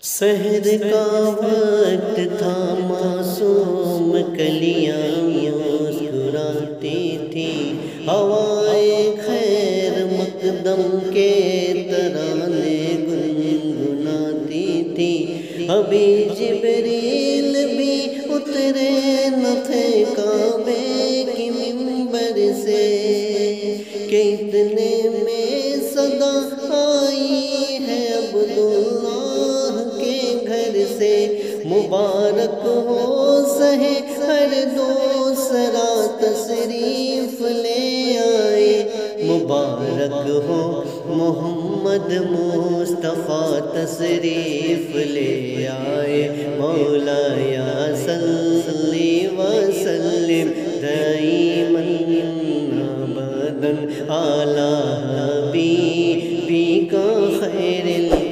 سحر کا وقت تھا، معصوم کلیاں مسکراتی تھی، ہوائے خیر مقدم کے ترانے گنگناتی تھی۔ ابھی جبریل بھی اترے نہ تھے کعبے کی منبر سے کہ اتنے میں صدا آئی ہے عبداللہ کے گھر سے۔ مبارک ہو سہے ہر دوسرا تشریف لے آئے، مبارک ہو محمد مصطفیٰ تشریف لے آئے۔ مولا یا صلی وسلم دائما ابدا علی حبیبک خیر